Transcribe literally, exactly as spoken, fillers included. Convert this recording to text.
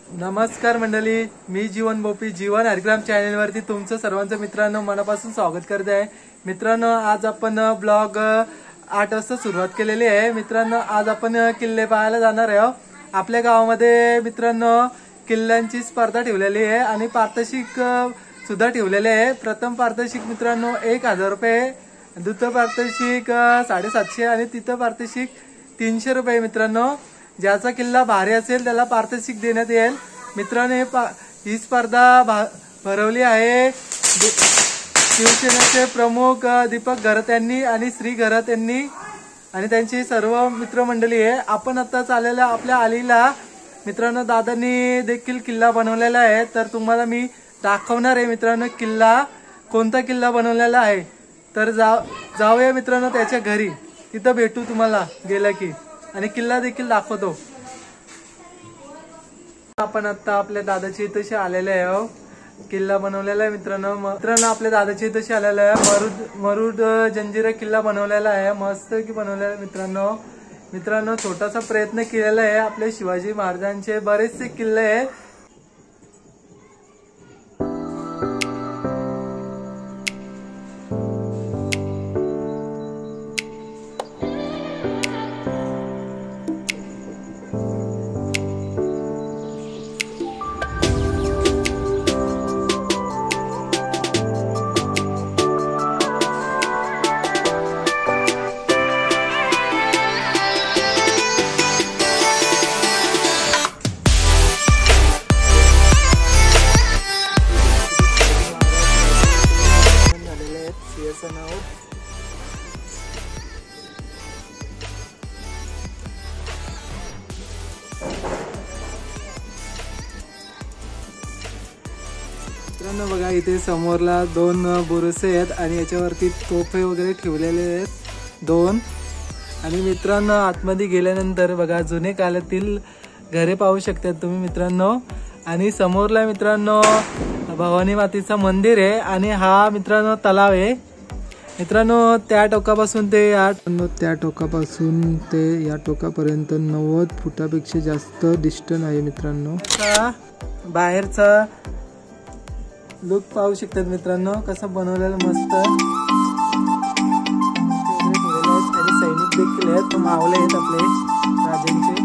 नमस्कार मंडळी, मी जीवन बोपी जीवन हरिग्राम चॅनल वरती तुमचं सर्वांचं मित्रांनो मनापासून स्वागत करते आहे। मित्रांनो आज आपण ब्लॉग आठ वाजता सुरुवात केलेली आहे। मित्रांनो आज आपण किल्ले पाहायला जाणार आहे। आपल्या गावामध्ये मित्रांनो किल्ल्यांची स्पर्धा ठेवलेली आहे आणि पारितोषिक सुद्धा ठेवलेले आहे। प्रथम पारितोषिक मित्रांनो एक हजार रुपये, द्वितीय पारितोषिक साडेसातशे आणि तृतीय पारितोषिक तीनशे रुपये। मित्रांनो ज्याचा किल्ला भारी असेल त्याला पारितोषिक देण्यात येईल। मित्रांनो ही स्पर्धा भरवली आहे शिवसेनेचे प्रमुख दीपक घरत यांनी आणि श्री घरत यांनी आणि त्यांची सर्व मित्रमंडळी आहे। आपण आता चाललेल्या आपल्या आलीला मित्रांनो दादांनी देखील किल्ला बनवलेला आहे, तर तुम्हाला मी दाखवणार आहे मित्रांनो किल्ला कोणता किल्ला बनवलेला आहे। तर जाऊ जाऊया मित्रांनो त्याच्या घरी, तिथं भेटू तुम्हाला गेला की आणि किल्ला देखील दाखवतो। आपण आता आपल्या दादाच्या इथेशी आलेले आहे, किल्ला बनवलेला आहे मित्रांनो। मित्रांनो आपल्या दादाच्या इथेशी आलेला आहे, मरुड मरुड जंजिरा किल्ला बनवलेला आहे, मस्त की बनवलेला आहे मित्रांनो। मित्रांनो छोटासा प्रयत्न केलेला आहे, आपले शिवाजी महाराजांचे बरेचसे किल्ले आहे। मित्रांनो बघा इथे समोरला दोन बुरुसे आहेत आणि याच्यावरती तोफे वगैरे ठेवलेले आहेत दोन। आणि मित्रांनो आतमध्ये गेल्यानंतर बघा जुने काळातील घरे पाहू शकतात तुम्ही मित्रांनो। आणि समोरला मित्रांनो भवानी मातेचं मंदिर आहे आणि हा मित्रांनो तलाव आहे। मित्रांनो त्या टोकापासून ते या त्या टोकापासून ते या टोकापर्यंत नव्वद फुटापेक्षा जास्त डिस्टन्स आहे मित्रांनो। बाहेरचा लुक पाहू शकतात मित्रांनो कसं बनवलेलं मस्त आणि सैनिक देखील आहेत, मावळे आहेत आपले राजांचे।